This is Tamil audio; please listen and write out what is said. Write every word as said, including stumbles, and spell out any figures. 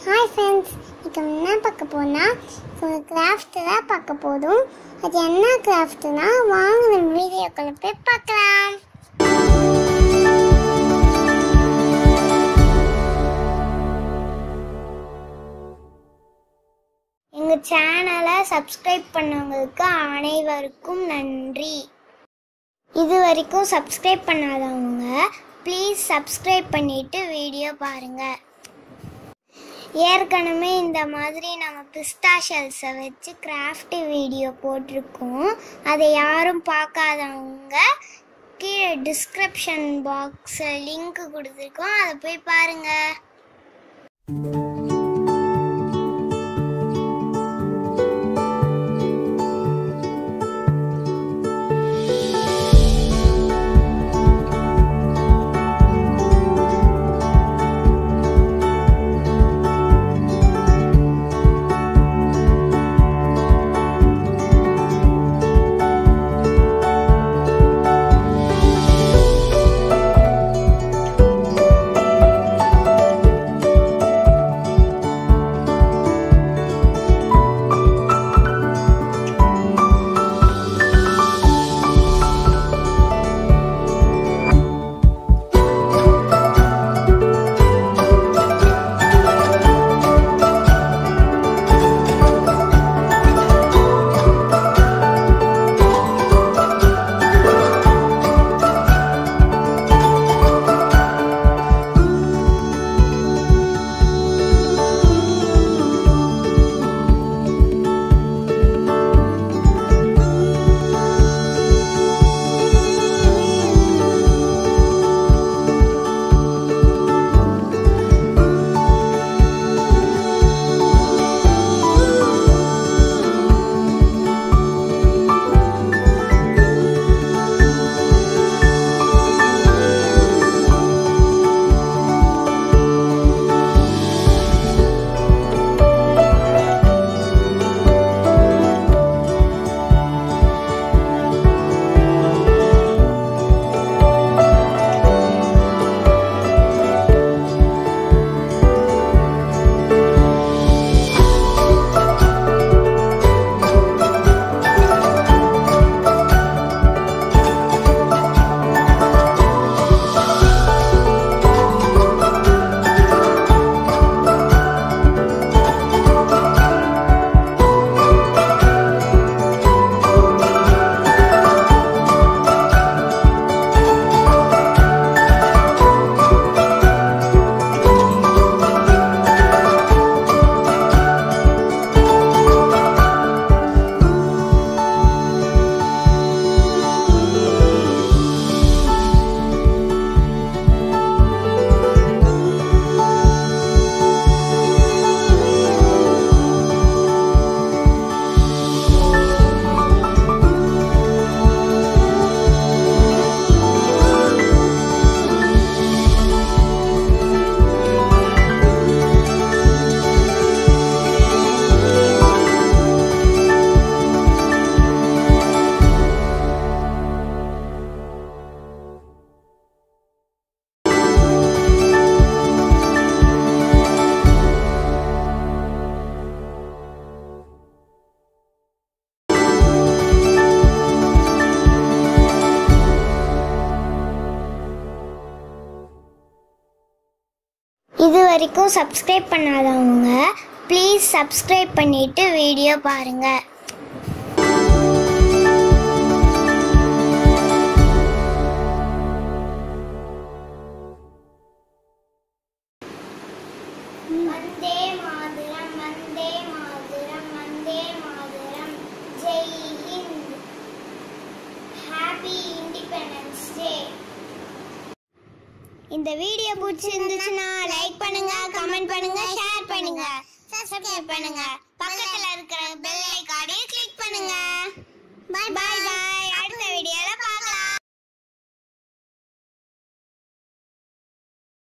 ஹாய் ஃப்ரெண்ட்ஸ், இப்போ என்ன பார்க்க போனால் ஒரு கிராஃப்ட்டு தான் பார்க்க போதும். அது என்ன கிராஃப்ட்டுனா வாங்க நம்ம வீடியோக்குள்ள போய் பார்க்கலாம். எங்கள் சேனலை சப்ஸ்கிரைப் பண்ணவங்களுக்கு அனைவருக்கும் நன்றி. இது வரைக்கும் சப்ஸ்கிரைப் பண்ணாதவங்க ப்ளீஸ் சப்ஸ்கிரைப் பண்ணிவிட்டு வீடியோ பாருங்கள். ஏற்கனவே இந்த மாதிரி நம்ம பிஸ்தா ஷெல்ஸை வச்சு கிராஃப்ட் வீடியோ போட்டிருக்கோம். அதை யாரும் பார்க்காதவங்க கீழே டிஸ்கிரிப்ஷன் பாக்ஸில் லிங்க் கொடுத்துருக்கோம், அதை போய் பாருங்கள். இது வரைக்கும் சப்ஸ்கிரைப் பண்ணாதவங்க ப்ளீஸ் சப்ஸ்கிரைப் பண்ணிவிட்டு வீடியோ பாருங்கள். Vande Mataram Vande Mataram Vande Mataram, Jai Hind, happy Independence Day. இந்த வீடியோ பிடிச்சிருந்துச்சுன்னா லைக் பண்ணுங்க, கமெண்ட் பண்ணுங்க, ஷேர் பண்ணுங்க, சப்ஸ்கிரைப் பண்ணுங்க, பக்கத்துல இருக்கிற பெல் ஐகானை கிளிக் பண்ணுங்க. Bye by.